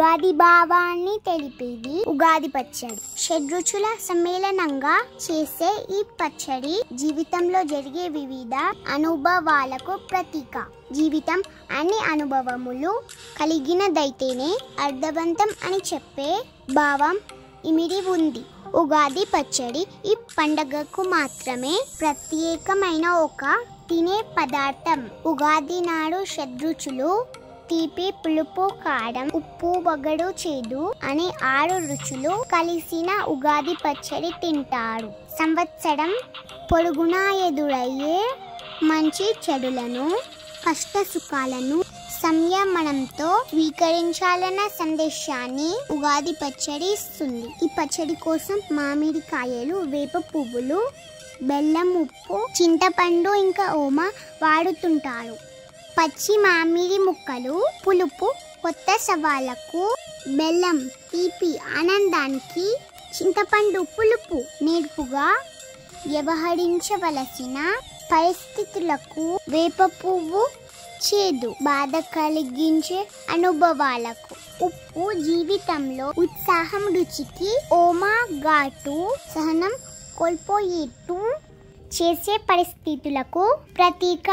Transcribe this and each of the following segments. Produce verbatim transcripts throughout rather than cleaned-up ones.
ఉగాది భావాన్ని తెలిపేది ఉగాది పచ్చడి. షడ్రుచుల సమ్మేళనంగా చేసే ఈ పచ్చడి జీవితంలో జరిగే వివిధ అనుభవాలకు ప్రతీక. జీవితం అన్ని అనుభవములు కలిగినదైతేనే అర్థవంతం అని చెప్పే భావం ఇమిడి ఉంది. ఉగాది పచ్చడి ఈ పండగకు మాత్రమే ప్రత్యేకమైన ఒక తినే పదార్థం. ఉగాది నాడు షడ్రుచులు తీపి, పులుపు, కారం, ఉప్పు, వగరు, చేదు అనే ఆరు రుచులు కలిసిన ఉగాది పచ్చడి తింటారు. సంవత్సరం పొడుగునా ఎదురయ్యే మంచి చెడులను, కష్ట సుఖాలను సంయమనంతో స్వీకరించాలన్న సందేశాన్ని ఉగాది పచ్చడి ఇస్తుంది. ఈ పచ్చడి కోసం మామిడికాయలు, వేప పువ్వులు, బెల్లం, ఉప్పు, చింతపండు ఇంకా ఓమ వాడుతుంటారు. పచ్చి మామిడి ముక్కలు పులుపు, కొత్త సవాళ్లకు, బెల్లం తీపి ఆనందానికి, చింతపండు పులుపు నేర్పుగా వ్యవహరించవలసిన పరిస్థితులకు, వేప పువ్వు చేదు బాధ కలిగించే అనుభవాలకు, ఉప్పు జీవితంలో ఉత్సాహం రుచికి, ఓమ ఘాటు సహనం కోల్పోయేట్టు చేసే పరిస్థితులకు ప్రతీక.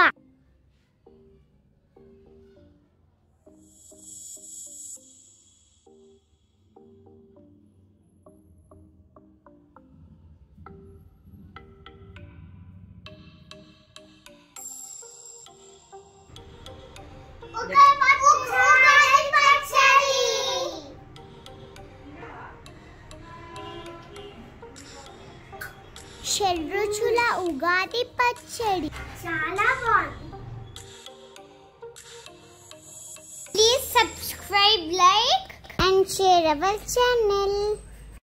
షడ్రుచుల ఉగాది పచ్చడి చాలా బాగుంది. Please subscribe, like and share our channel.